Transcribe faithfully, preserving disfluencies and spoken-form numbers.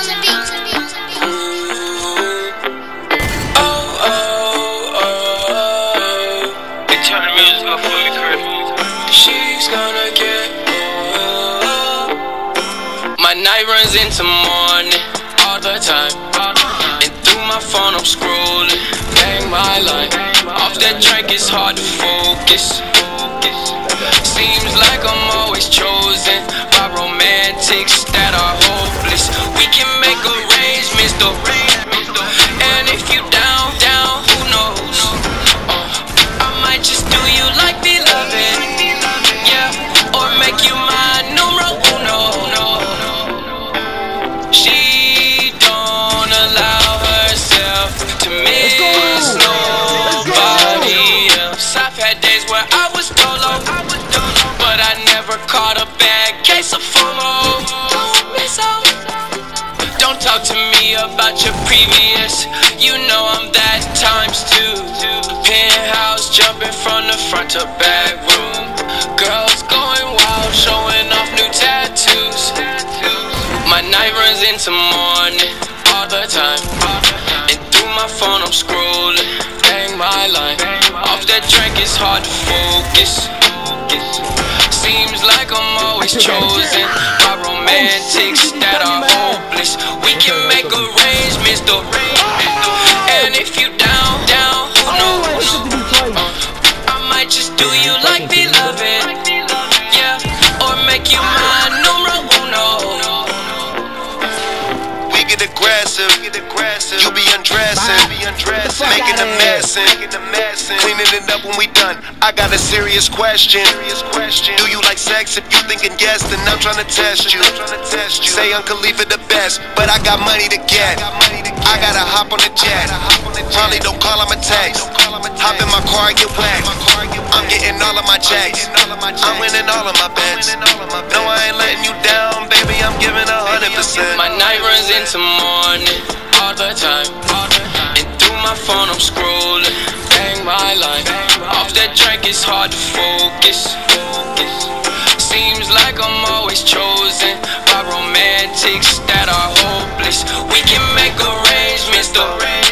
She's gonna get old. My night runs into morning all the time, and through my phone I'm scrolling, bang my line. Off that drink it's hard to focus. Seems like I'm always chosen by romantics that are hopeless. We can make arrangements though, and if you down, down, who knows? uh, I might just do you like beloved, yeah, or make you my numero uno. She don't allow herself to miss nobody else. I've had days where I was dolo, but I never caught a bad case of FOMO. Don't talk to me about your previous, you know I'm that times two. Penthouse jumping from the front to back room, girls going wild, showing off new tattoos. My night runs into morning all the time, and through my phone I'm scrolling, bang my line. Off that drink it's hard to focus. Seems like I'm always chosen by romantics that are hopeless. We can make arrangements though, and if you down, down, who knows? uh, I might just do you like beloved, yeah, or make you my numero uno. We get aggressive, you be undressing, making a mess, cleaning it up when we done. I got a serious question. Do you like sex? If you thinking yes, then I'm trying to test you. Say Uncle Khalifa the best, but I got money to get. I gotta hop on the jet. Probably don't call, I'ma text. Hop in my car and get wet. I'm getting all of my checks. I'm winning all of my bets. No, I ain't letting you down, baby. I'm giving a hundred percent. My night runs into morning all the time, and through my phone I'm scrolling, bang my line. Off that drink it's hard to focus. Seems like I'm always chosen by romantics that are hopeless. We can make arrangements though,